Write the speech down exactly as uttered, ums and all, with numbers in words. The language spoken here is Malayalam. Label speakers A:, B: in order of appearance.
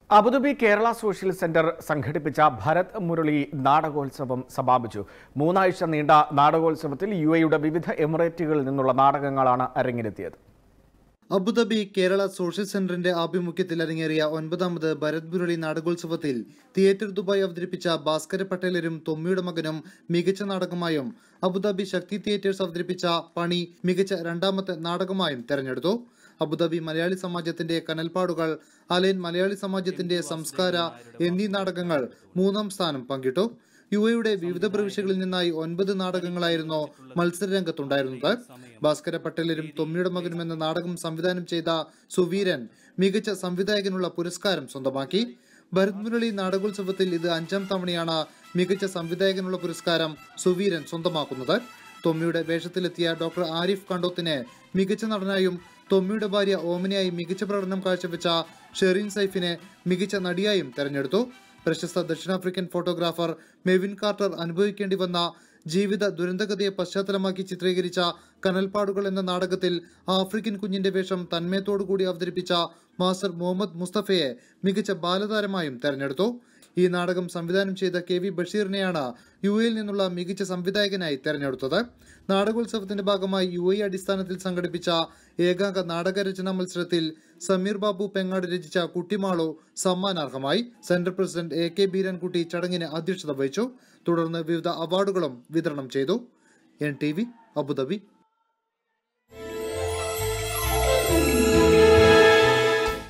A: അബുദാബി കേരള സോഷ്യൽ സെന്റർ സംഘടിപ്പിച്ച ഭരത് മുരളി നാടകോത്സവം സമാപിച്ചു. മൂന്നാഴ്ച നീണ്ട നാടകോത്സവത്തിൽ യു എയുടെ വിവിധ എമിറേറ്റുകളിൽ നിന്നുള്ള നാടകങ്ങളാണ് അരങ്ങിലെത്തിയത്.
B: അബുദാബി കേരള സോഷ്യൽ സെന്ററിന്റെ ആഭിമുഖ്യത്തിൽ അരങ്ങേറിയ ഒൻപതാമത് ഭരത് മുരളി നാടകോത്സവത്തിൽ തിയേറ്റർ ദുബായ് അവതരിപ്പിച്ച ഭാസ്കര പട്ടേലരും തൊമ്മിയുടെ മകനും മികച്ച നാടകമായും അബുദാബി ശക്തി തിയേറ്റേഴ്സ് അവതരിപ്പിച്ച പണി മികച്ച രണ്ടാമത്തെ നാടകമായും തെരഞ്ഞെടുത്തു. അബുദാബി മലയാളി സമാജത്തിന്റെ കനൽപ്പാടുകൾ, അലൈൻ മലയാളി സമാജത്തിന്റെ സംസ്കാര എന്നീ നാടകങ്ങൾ മൂന്നാം സ്ഥാനം പങ്കിട്ടു. യു എയുടെ വിവിധ പ്രവിശ്യകളിൽ നിന്നായി ഒൻപത് നാടകങ്ങളായിരുന്നു മത്സരരംഗത്തുണ്ടായിരുന്നത്. ഭാസ്കര പട്ടേലരും തൊമ്മിയുടെ മകനും എന്ന നാടകം സംവിധാനം ചെയ്ത സുവീരൻ മികച്ച സംവിധായകനുള്ള പുരസ്കാരം സ്വന്തമാക്കി. ഭരത് മുരളി നാടകോത്സവത്തിൽ ഇത് അഞ്ചാം തവണയാണ് മികച്ച സംവിധായകനുള്ള പുരസ്കാരം സുവീരൻ സ്വന്തമാക്കുന്നത്. തൊമ്മിയുടെ വേഷത്തിലെത്തിയ ഡോക്ടർ ആരിഫ് കണ്ടോത്തിനെ മികച്ച നടനായും തൊമ്മിയുടെ ഭാര്യ ഓമനയായി മികച്ച പ്രകടനം കാഴ്ചവെച്ച ഷെറിൻ സൈഫിനെ മികച്ച നടിയായും തെരഞ്ഞെടുത്തു. പ്രശസ്ത ദക്ഷിണാഫ്രിക്കൻ ഫോട്ടോഗ്രാഫർ മെവിൻ കാർട്ടർ അനുഭവിക്കേണ്ടി വന്ന ജീവിത ദുരന്തകഥയെ പശ്ചാത്തലമാക്കി ചിത്രീകരിച്ച കനൽപ്പാടുകൾ എന്ന നാടകത്തിൽ ആഫ്രിക്കൻ കുഞ്ഞിന്റെ വേഷം തന്മയത്തോടുകൂടി അവതരിപ്പിച്ച മാസ്റ്റർ മുഹമ്മദ് മുസ്തഫയെ മികച്ച ബാലതാരമായും തെരഞ്ഞെടുത്തു. ഈ നാടകം സംവിധാനം ചെയ്ത കെ വി ബഷീറിനെയാണ് യു എയിൽ നിന്നുള്ള മികച്ച സംവിധായകനായി തെരഞ്ഞെടുത്തത്. നാടകോത്സവത്തിന്റെ ഭാഗമായി യു എ അടിസ്ഥാനത്തിൽ സംഘടിപ്പിച്ച ഏകാംഗ നാടകരചനാ മത്സരത്തിൽ സമീർ ബാബു പെങ്ങാട് രചിച്ച കുട്ടിമാളു സമ്മാനാർഹമായി. Centre president A K Beerankutty ചടങ്ങിന് അധ്യക്ഷത വഹിച്ചു. തുടർന്ന് വിവിധ അവാർഡുകളും വിതരണം ചെയ്തു. N T V Abu Dhabi.